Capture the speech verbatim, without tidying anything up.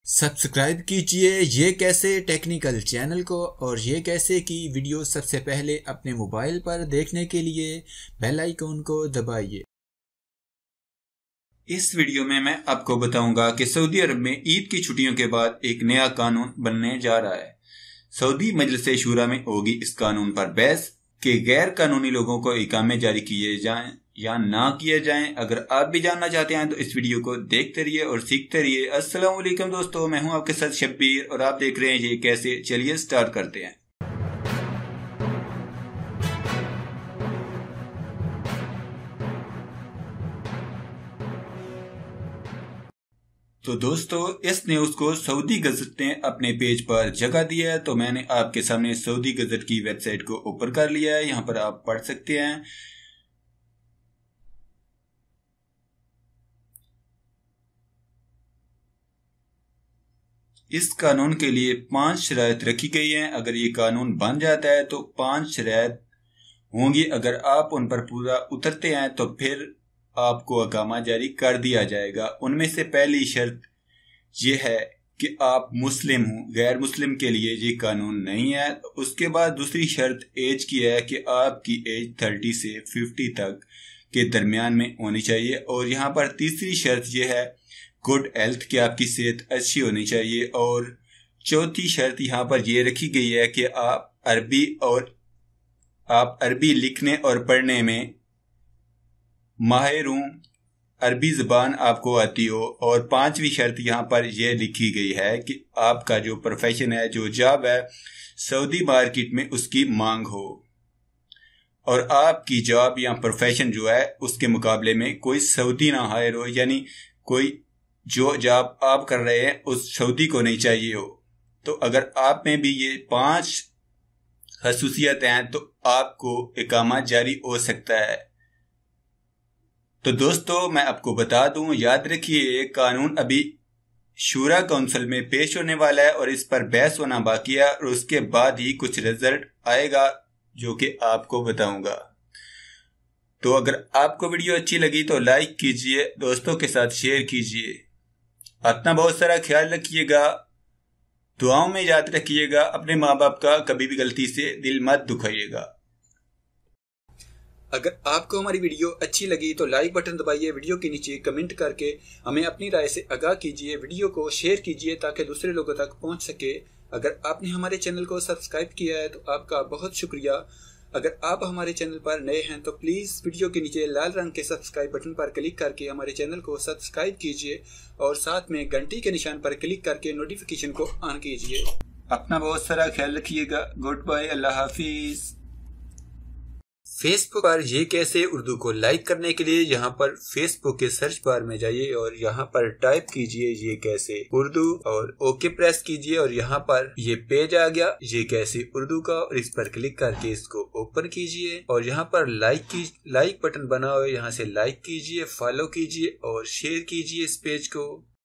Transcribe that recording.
Subscribe कीजिए ये कैसे टेक्निकल चैनल को और ये कैसे की वीडियो सबसे पहले अपने मोबाइल पर देखने के लिए बेल आइकन को दबाइए। इस वीडियो में मैं आपको बताऊंगा कि सऊदी अरब में ईद की छुट्टियों के बाद एक नया कानून बनने जा रहा है। सऊदी मजलिस शूरा में होगी इस कानून पर बहस कि गैर कानूनी लोगों को इकामे जारी किए जाएं या ना किए जाएं। अगर आप भी जानना चाहते हैं तो इस वीडियो को देखते रहिए और सीखते रहिए। अस्सलाम वालेकुम दोस्तों, मैं हूं आपके साथ शब्बीर और आप देख रहे हैं ये कैसे। चलिए स्टार्ट करते हैं। तो दोस्तों, इस न्यूज को सऊदी गजट ने अपने पेज पर जगह दिया है, तो मैंने आपके सामने सऊदी गजट की वेबसाइट को ओपन कर लिया है। यहाँ पर आप पढ़ सकते हैं। इस कानून के लिए पांच शराइत रखी गई हैं। अगर ये कानून बन जाता है तो पांच शराइत होंगी। अगर आप उन पर पूरा उतरते हैं तो फिर आपको अकामा जारी कर दिया जाएगा। उनमें से पहली शर्त ये है कि आप मुस्लिम हो, गैर मुस्लिम के लिए ये कानून नहीं है। उसके बाद दूसरी शर्त एज की है कि आपकी एज थर्टी से फिफ्टी तक के दरमियान में होनी चाहिए। और यहाँ पर तीसरी शर्त ये है गुड हेल्थ, कि आपकी सेहत अच्छी होनी चाहिए। और चौथी शर्त यहाँ पर ये रखी गई है कि आप अरबी और आप अरबी लिखने और पढ़ने में माहिर हूं, अरबी ज़बान आपको आती हो। और पांचवी शर्त यहाँ पर यह लिखी गई है कि आपका जो प्रोफेशन है, जो जॉब है, सऊदी मार्केट में उसकी मांग हो और आपकी जॉब या प्रोफेशन जो है उसके मुकाबले में कोई सऊदी ना हायर हो, यानी कोई जो जॉब आप कर रहे हैं उस सऊदी को नहीं चाहिए हो। तो अगर आप में भी ये पांच खसूसियत हैं तो आपको इकामा जारी हो सकता है। तो दोस्तों, मैं आपको बता दूं, याद रखिए ये कानून अभी शूरा काउंसिल में पेश होने वाला है और इस पर बहस होना बाकी है और उसके बाद ही कुछ रिजल्ट आएगा जो कि आपको बताऊंगा। तो अगर आपको वीडियो अच्छी लगी तो लाइक कीजिए, दोस्तों के साथ शेयर कीजिए। अपना बहुत सारा ख्याल रखिएगा, दुआओं में याद रखिएगा। अपने माँ बाप का कभी भी गलती से दिल मत दुखाइएगा। अगर आपको हमारी वीडियो अच्छी लगी तो लाइक बटन दबाइए, वीडियो के नीचे कमेंट करके हमें अपनी राय से आगाह कीजिए, वीडियो को शेयर कीजिए ताकि दूसरे लोगों तक पहुंच सके। अगर आपने हमारे चैनल को सब्सक्राइब किया है तो आपका बहुत शुक्रिया। अगर आप हमारे चैनल पर नए हैं तो प्लीज़ वीडियो के नीचे लाल रंग के सब्सक्राइब बटन पर क्लिक करके हमारे चैनल को सब्सक्राइब कीजिए और साथ में घंटी के निशान पर क्लिक करके नोटिफिकेशन को ऑन कीजिए। अपना बहुत सारा ख्याल रखिएगा। गुड बाय, अल्लाह हाफिज। फेसबुक पर ये कैसे उर्दू को लाइक करने के लिए यहाँ पर फेसबुक के सर्च बार में जाइए और यहाँ पर टाइप कीजिए ये कैसे उर्दू और ओके प्रेस कीजिए और यहाँ पर ये पेज आ गया ये कैसे उर्दू का, और इस पर क्लिक करके इसको ओपन कीजिए और यहाँ पर लाइक की लाइक बटन बना हुआ है, यहाँ से लाइक कीजिए, फॉलो कीजिए और शेयर कीजिए इस पेज को।